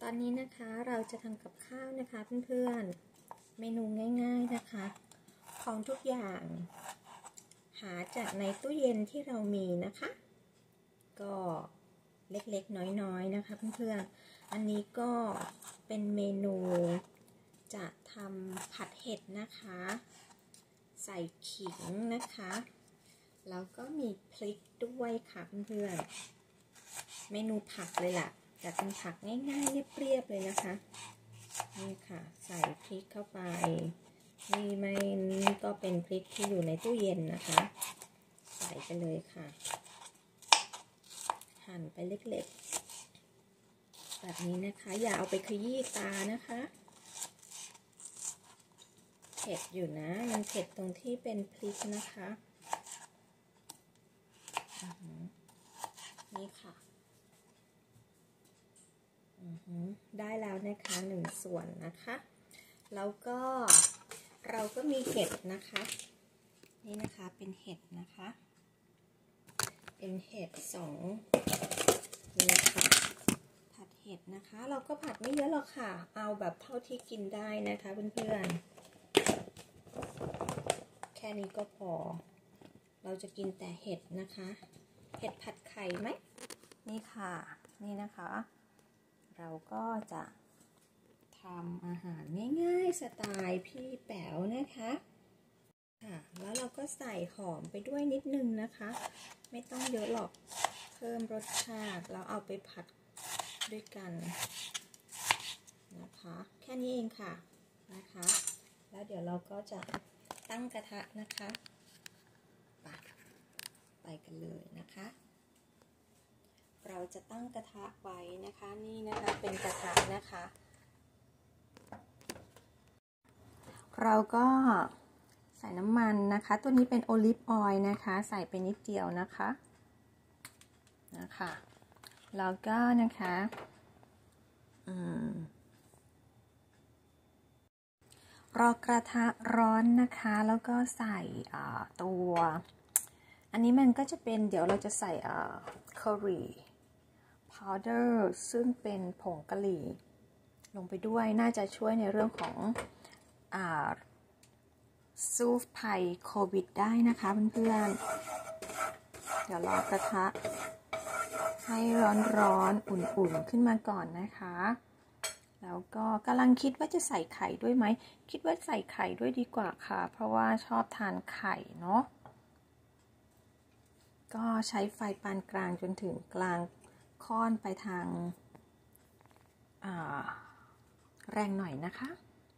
อนนี้นะคะเราจะทำกับข้าวนะคะเพื่อนๆเมนูง่ายๆนะคะของทุกอย่างหาจากในตู้เย็นที่เรามีนะคะก็เล็กๆน้อยๆนะคะเพื่อนๆอันนี้ก็เป็นเมนูจะทำผัดเห็ดนะคะใส่ขิงนะคะแล้วก็มีพริกด้วยค่ะเพื่อนๆเมนูผักเลยล่ะแต่เป็นผักง่ายๆเรียบๆเลยนะคะนี่ค่ะใส่พริกเข้าไปนี่ก็เป็นพริกที่อยู่ในตู้เย็นนะคะใส่ไปเลยค่ะหั่นไปเล็กๆแบบนี้นะคะอย่าเอาไปขยี้ตานะคะเผ็ดอยู่นะมันเผ็ดตรงที่เป็นพริกนะคะนี่ค่ะได้แล้วนะคะ1 ส่วนนะคะแล้วก็เราก็มีเห็ดนะคะนี่นะคะเป็นเห็ดนะคะเป็นเห็ด2นี่ค่ะผัดเห็ดนะคะเราก็ผัดไม่เยอะหรอกค่ะเอาแบบเท่าที่กินได้นะคะเพื่อนๆแค่นี้ก็พอเราจะกินแต่เห็ดนะคะเห็ดผัดไข่ไหมนี่ค่ะนี่นะคะเราก็จะทำอาหารง่ายๆสไตล์พี่แป๋วนะคะค่ะแล้วเราก็ใส่หอมไปด้วยนิดนึงนะคะไม่ต้องเยอะหรอกเพิ่มรสชาติเราเอาไปผัดด้วยกันนะคะแค่นี้เองค่ะนะคะแล้วเดี๋ยวเราก็จะตั้งกระทะนะคะไปกันเลยนะคะเราจะตั้งกระทะไว้นะคะนี่นะคะเป็นกระทะนะคะเราก็ใส่น้ำมันนะคะตัวนี้เป็นโอลิฟออยล์นะคะใส่ไปนิดเดียวนะคะแล้วก็นะคะรอกระทะร้อนนะคะแล้วก็ใส่ตัวอันนี้มันก็จะเป็นเดี๋ยวเราจะใส่curry powder ซึ่งเป็นผงกะหรี่ลงไปด้วยน่าจะช่วยในเรื่องของสู้ภัยโควิดได้นะคะเพื่อนๆเดี๋ยวรอกระทะให้ร้อนๆอุ่นๆขึ้นมาก่อนนะคะแล้วก็กำลังคิดว่าจะใส่ไข่ด้วยไหมคิดว่าใส่ไข่ด้วยดีกว่าค่ะเพราะว่าชอบทานไข่เนาะก็ใช้ไฟปานกลางจนถึงกลางค่อนไปทางแรงหน่อยนะคะ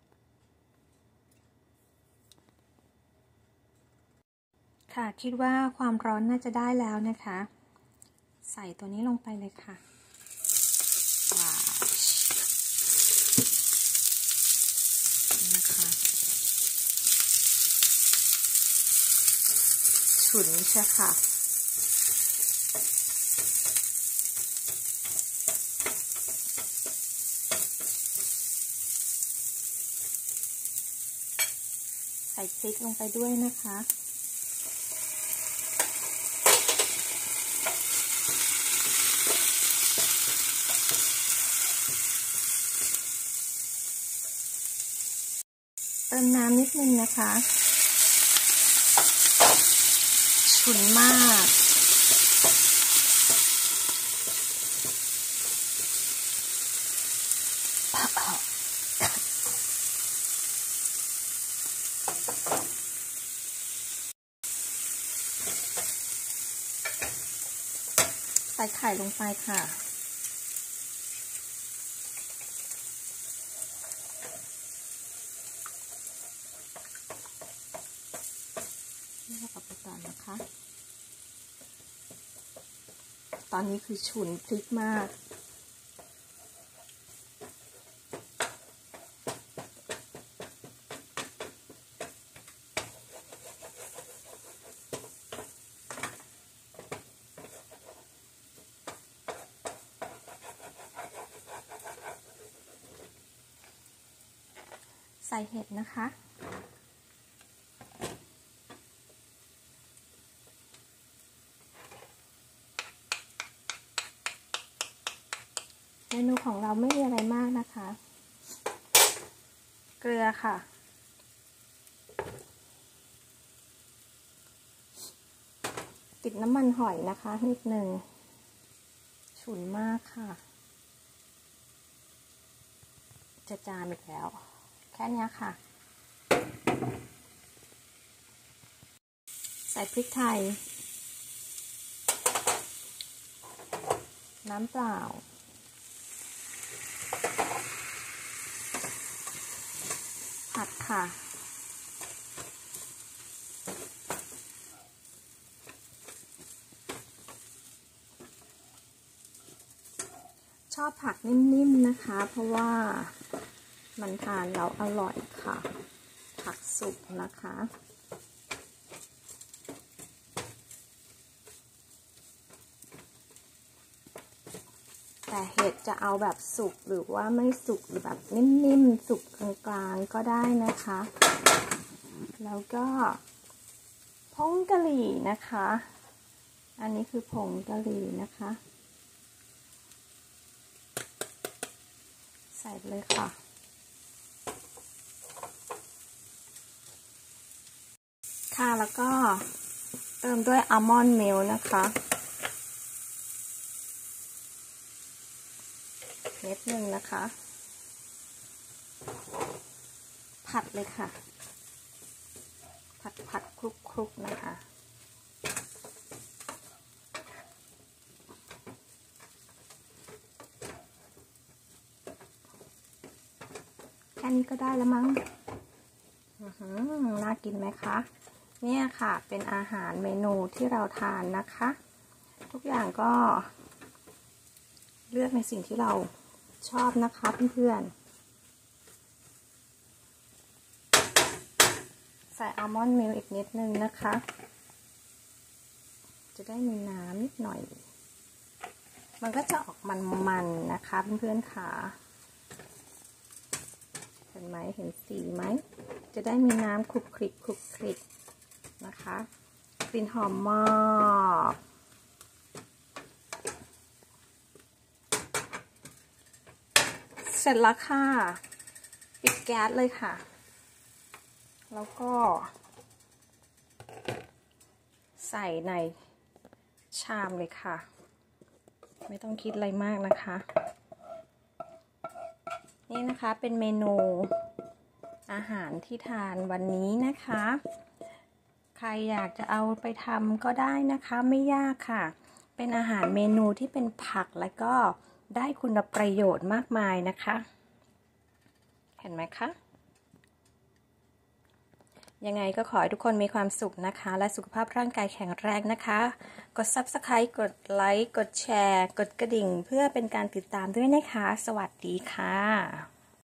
ค่ะคิดว่าความร้อนน่าจะได้แล้วนะคะใส่ตัวนี้ลงไปเลยค่ะนะคะฉุนใช่ค่ะใส่พริกลงไปด้วยนะคะเติมน้ำนิดนึงนะคะฉุนมากใส่ไข่ลงไปค่ะนี่เราไปก่อนนะคะตอนนี้คือฉุนพริกมากใส่เห็ดนะคะเมนูของเราไม่มีอะไรมากนะคะเกลือค่ะติดน้ำมันหอยนะคะนิดนึงฉุนมากค่ะจะจามอีกแล้วแค่นี้ค่ะใส่พริกไทยน้ำเปล่าผัดค่ะชอบผักนิ่มๆนะคะเพราะว่ามันทานแล้วอร่อยค่ะผักสุกนะคะแต่เห็ดจะเอาแบบสุกหรือว่าไม่สุกหรือแบบนิ่มๆสุกกลางๆก็ได้นะคะแล้วก็ผงกะหรี่นะคะอันนี้คือผงกะหรี่นะคะใส่เลยค่ะค่ะแล้วก็เติมด้วยอัลมอนด์มิลค์นะคะนิดนึงนะคะผัดเลยค่ะผัดคลุกๆนะคะแค่นี้ก็ได้แล้วมั้งน่ากินไหมคะเนี่ยค่ะเป็นอาหารเมนูที่เราทานนะคะทุกอย่างก็เลือกในสิ่งที่เราชอบนะคะเพื่อนๆใส่อัลมอนด์มิลค์อีกนิดนึงนะคะจะได้มีน้ำนิดหน่อยมันก็จะออกมันๆนะคะเพื่อนๆค่ะเห็นไหมเห็นสีไหมจะได้มีน้ำคลุกคลิกนะคะกลิ่นหอมมากเสร็จแล้วค่ะปิดแก๊สเลยค่ะแล้วก็ใส่ในชามเลยค่ะไม่ต้องคิดอะไรมากนะคะนี่นะคะเป็นเมนูอาหารที่ทานวันนี้นะคะใครอยากจะเอาไปทำก็ได้นะคะไม่ยากค่ะเป็นอาหารเมนูที่เป็นผักและก็ได้คุณประโยชน์มากมายนะคะเห็นไหมคะยังไงก็ขอให้ทุกคนมีความสุขนะคะและสุขภาพร่างกายแข็งแรงนะคะกด Subscribe กดไลค์กดแชร์กดกระดิ่งเพื่อเป็นการติดตามด้วยนะคะสวัสดีค่ะ